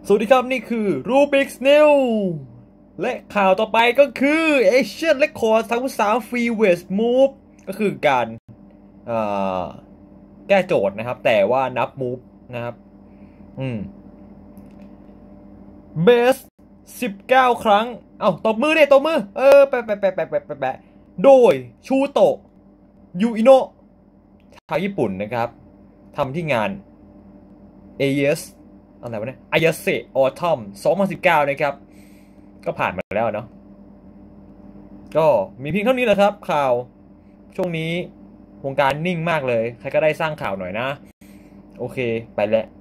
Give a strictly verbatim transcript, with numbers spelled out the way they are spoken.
สวัสดีครับนี่คือ Rubik's New และข่าวต่อไปก็คือ Asian Record สามสิบสาม Free Weight Move ก็คือการแก้โจทย์นะครับแต่ว่านับ move นะครับอืมเบสสิบเก้าครั้งเอ้าตบมือเนี่ยตบมือเออแปะแปะแปะแปะแปะแปะแปะโดยชูโตะยูอิโนะชาวญี่ปุ่นนะครับทำที่งาน เอ อี เอส อะไรวะเนี่ยอายาเซออทอมสองพันสิบเก้านะครับก็ผ่านมาแล้วเนาะก็มีเพียงเท่านี้แหละครับข่าวช่วงนี้วงการนิ่งมากเลยใครก็ได้สร้างข่าวหน่อยนะโอเคไปแล้ว